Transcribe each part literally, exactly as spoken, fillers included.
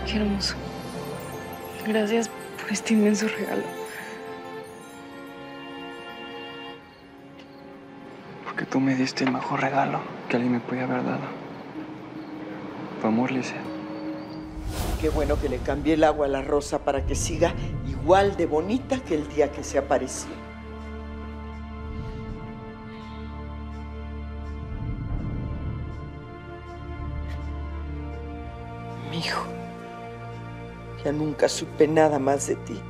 Qué hermoso. Gracias por este inmenso regalo. Porque tú me diste el mejor regalo que alguien me podía haber dado. Tu amor, Lisette. Qué bueno que le cambié el agua a la rosa para que siga igual de bonita que el día que se apareció. Mi hijo, ya nunca supe nada más de ti.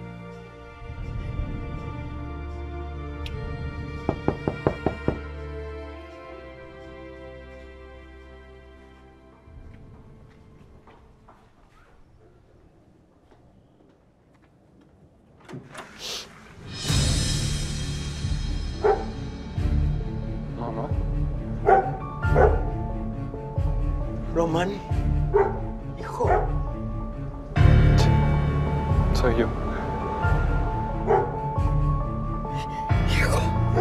Mamá. Román, hijo. Soy yo. Hijo.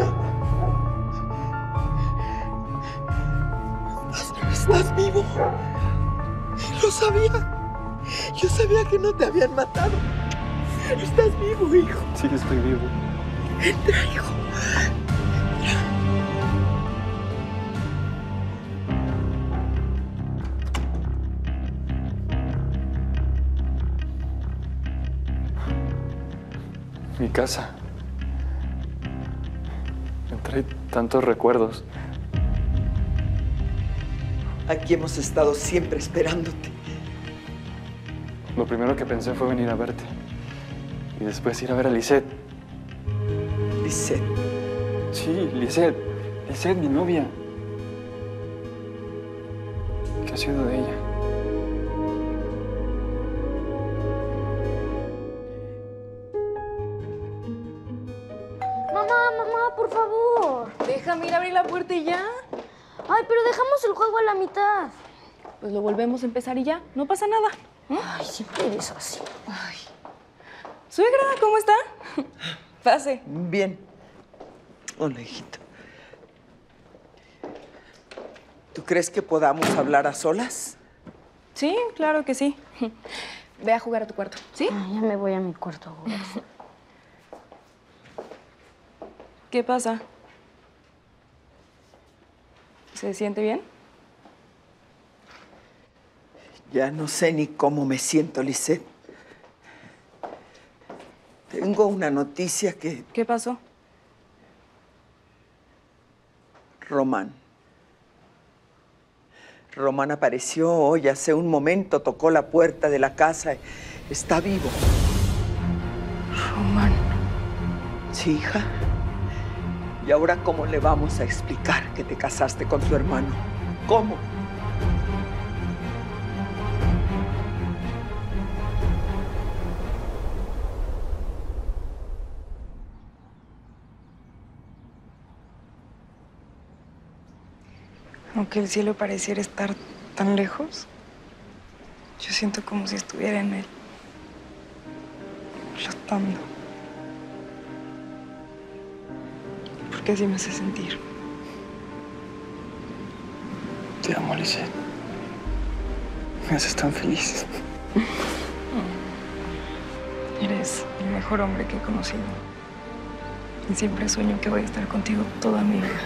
¿Estás, estás vivo? Lo sabía. Yo sabía que no te habían matado. Estás vivo, hijo. Sí, estoy vivo. Entra, hijo. Mi casa. Me trae tantos recuerdos. Aquí hemos estado siempre esperándote. Lo primero que pensé fue venir a verte. Y después ir a ver a Lisette. Lisette. Sí, Lisette. Lisette, mi novia. ¿Qué ha sido de ella? Mamá, mamá, por favor. Déjame ir a abrir la puerta y ya. Ay, pero dejamos el juego a la mitad. Pues lo volvemos a empezar y ya. No pasa nada. ¿Eh? Ay, siempre eres así. Ay. Suegra, ¿cómo está? Pase. Bien. Hola, hijito. ¿Tú crees que podamos hablar a solas? Sí, claro que sí. Ve a jugar a tu cuarto, ¿sí? Ay, ya me voy a mi cuarto a jugar. ¿Qué pasa? ¿Se siente bien? Ya no sé ni cómo me siento, Lisette. Tengo una noticia que... ¿Qué pasó? Román. Román apareció hoy, hace un momento tocó la puerta de la casa. Está vivo. Román. Sí, hija. ¿Y ahora cómo le vamos a explicar que te casaste con tu hermano? ¿Cómo? Aunque el cielo pareciera estar tan lejos, yo siento como si estuviera en él, flotando. Porque así me hace sentir. Te amo, Lisette. Me haces tan feliz. Eres el mejor hombre que he conocido. Y siempre sueño que voy a estar contigo toda mi vida.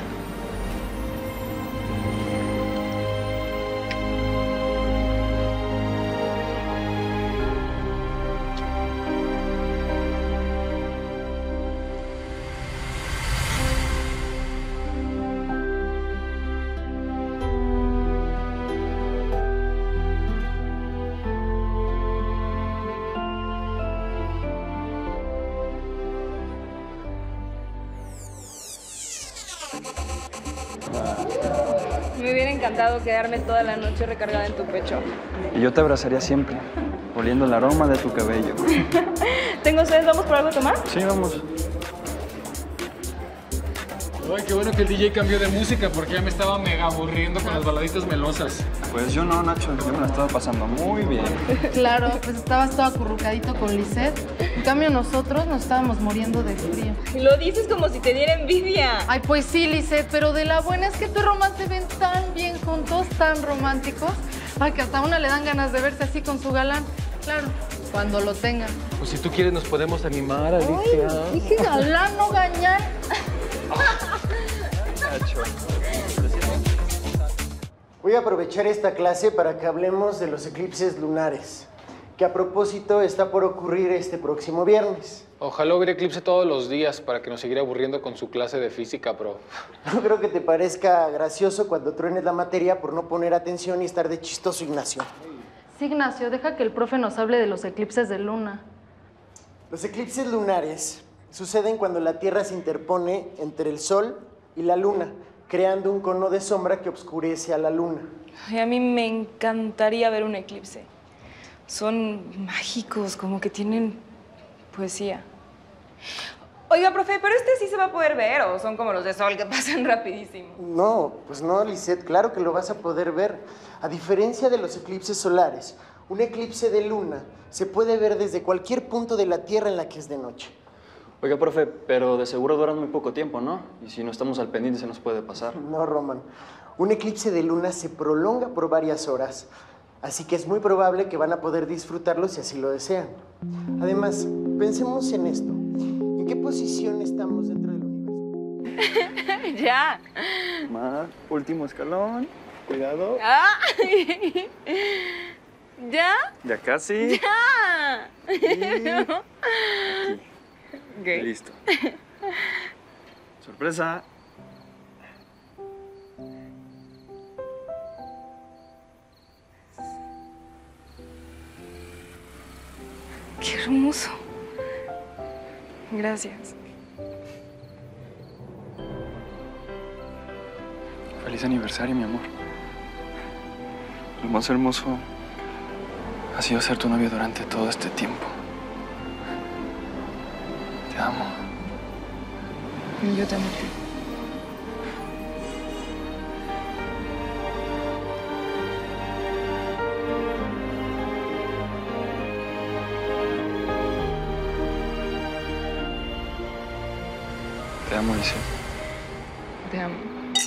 Me hubiera encantado quedarme toda la noche recargada en tu pecho. Y yo te abrazaría siempre, oliendo el aroma de tu cabello. Tengo sed, ¿vamos por algo a tomar? Sí, vamos. Ay, qué bueno que el D J cambió de música porque ya me estaba mega aburriendo con las baladitas melosas. Pues yo no, Nacho. Yo me la estaba pasando muy bien. Claro, pues estabas todo acurrucadito con Lisette. En cambio, nosotros nos estábamos muriendo de frío. Lo dices como si te diera envidia. Ay, pues sí, Lisette, pero de la buena es que tú y Román se ven tan bien juntos, tan románticos. Ay, que hasta a una le dan ganas de verse así con su galán. claro, cuando lo tengan. Pues si tú quieres nos podemos animar, Alicia. Ay, dije galán, no gañán. Voy a aprovechar esta clase para que hablemos de los eclipses lunares, que a propósito está por ocurrir este próximo viernes. Ojalá hubiera eclipse todos los días para que nos siguiera aburriendo con su clase de física, prof. No creo que te parezca gracioso cuando truenes la materia por no poner atención y estar de chistoso, Ignacio. Sí, Ignacio, deja que el profe nos hable de los eclipses de luna. Los eclipses lunares suceden cuando la Tierra se interpone entre el Sol y la Luna, creando un cono de sombra que oscurece a la Luna. Ay, a mí me encantaría ver un eclipse. Son mágicos, como que tienen poesía. Oiga, profe, ¿pero este sí se va a poder ver o son como los de sol que pasan rapidísimo? No, pues no, Lisette, claro que lo vas a poder ver. A diferencia de los eclipses solares, un eclipse de luna se puede ver desde cualquier punto de la Tierra en la que es de noche. Oiga, profe, pero de seguro duran muy poco tiempo, ¿no? Y si no estamos al pendiente se nos puede pasar. No, Roman. Un eclipse de luna se prolonga por varias horas, así que es muy probable que van a poder disfrutarlo si así lo desean. Además, pensemos en esto. ¿En qué posición estamos dentro del universo? Ya. Mar, último escalón. Cuidado. Ah. ¿Ya? Ya casi. ¡Ya! Y... aquí. Okay. Listo. Sorpresa. ¡Qué hermoso! Gracias. Feliz aniversario, mi amor. Lo más hermoso ha sido ser tu novio durante todo este tiempo. Te amo. Yo te amo a ti. Te amo, Lisette. Te amo.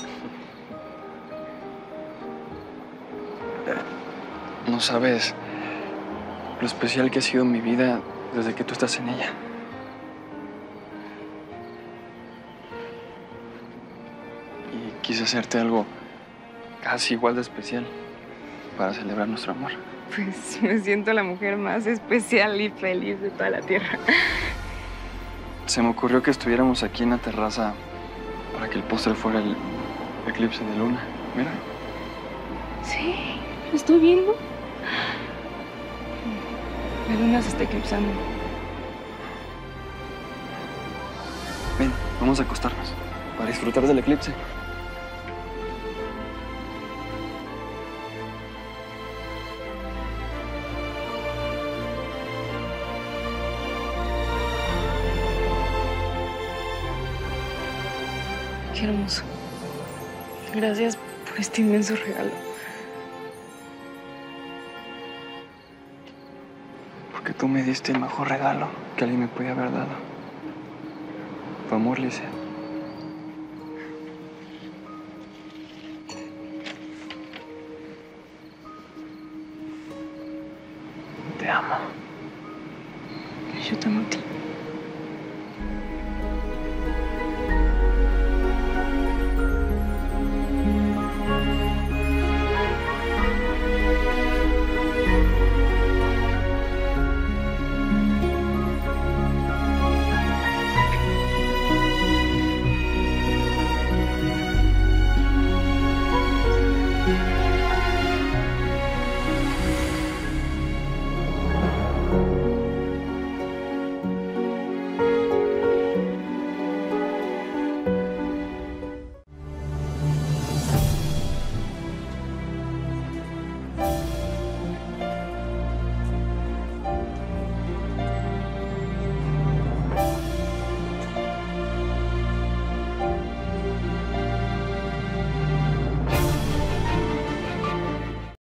Eh, no sabes lo especial que ha sido mi vida desde que tú estás en ella. Y quise hacerte algo casi igual de especial para celebrar nuestro amor. Pues me siento la mujer más especial y feliz de toda la tierra. Se me ocurrió que estuviéramos aquí en la terraza para que el postre fuera el eclipse de luna. Mira. Sí, lo estoy viendo. La luna se está eclipsando. Ven, vamos a acostarnos para disfrutar del eclipse. Qué hermoso. Gracias por este inmenso regalo. Porque tú me diste el mejor regalo que alguien me podía haber dado. Tu amor, Lisette. Te amo. Yo te amo a ti.